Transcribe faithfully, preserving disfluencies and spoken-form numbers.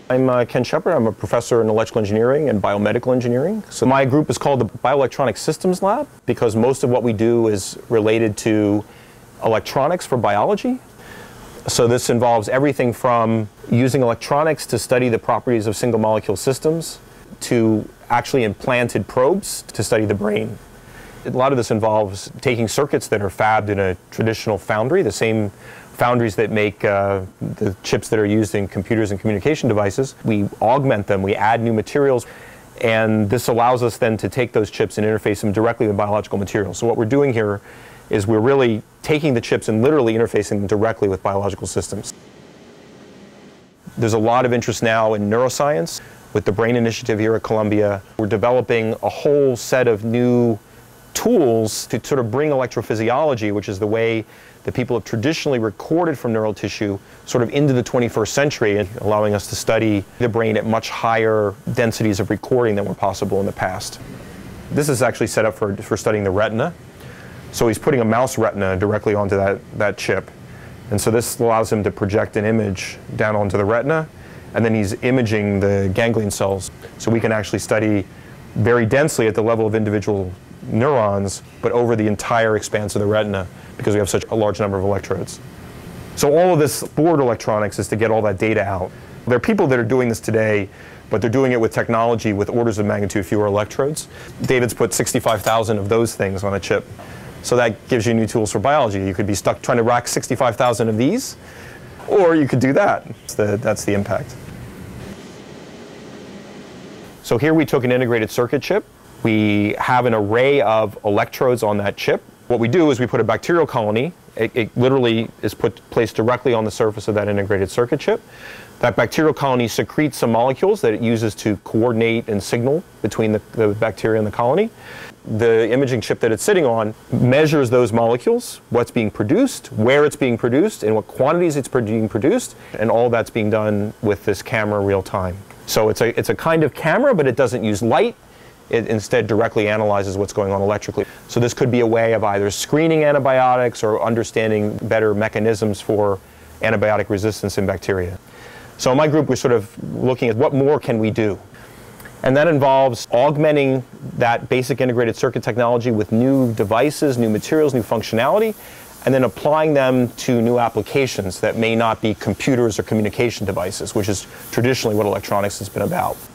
I'm uh, Ken Shepard. I'm a professor in electrical engineering and biomedical engineering. So my group is called the Bioelectronics Systems Lab because most of what we do is related to electronics for biology. So this involves everything from using electronics to study the properties of single molecule systems to actually implanted probes to study the brain. A lot of this involves taking circuits that are fabbed in a traditional foundry, the same foundries that make uh, the chips that are used in computers and communication devices. We augment them, we add new materials, and this allows us then to take those chips and interface them directly with biological materials. So what we're doing here is we're really taking the chips and literally interfacing them directly with biological systems. There's a lot of interest now in neuroscience. With the Brain Initiative here at Columbia, we're developing a whole set of new tools to sort of bring electrophysiology, which is the way that people have traditionally recorded from neural tissue, sort of into the twenty-first century, and allowing us to study the brain at much higher densities of recording than were possible in the past. This is actually set up for, for studying the retina. So he's putting a mouse retina directly onto that, that chip. And so this allows him to project an image down onto the retina, and then he's imaging the ganglion cells. So we can actually study very densely at the level of individual neurons, but over the entire expanse of the retina, because we have such a large number of electrodes. So all of this board electronics is to get all that data out. There are people that are doing this today, but they're doing it with technology with orders of magnitude fewer electrodes. David's put sixty-five thousand of those things on a chip. So that gives you new tools for biology. You could be stuck trying to rack sixty-five thousand of these, or you could do that. That's the, that's the impact. So here we took an integrated circuit chip. We have an array of electrodes on that chip. What we do is we put a bacterial colony. It, it literally is put placed directly on the surface of that integrated circuit chip. That bacterial colony secretes some molecules that it uses to coordinate and signal between the, the bacteria and the colony. The imaging chip that it's sitting on measures those molecules, what's being produced, where it's being produced, in what quantities it's being produced, and all that's being done with this camera real time. So it's a, it's a kind of camera, but it doesn't use light. It instead directly analyzes what's going on electrically. So this could be a way of either screening antibiotics or understanding better mechanisms for antibiotic resistance in bacteria. So in my group, we're sort of looking at what more can we do? And that involves augmenting that basic integrated circuit technology with new devices, new materials, new functionality, and then applying them to new applications that may not be computers or communication devices, which is traditionally what electronics has been about.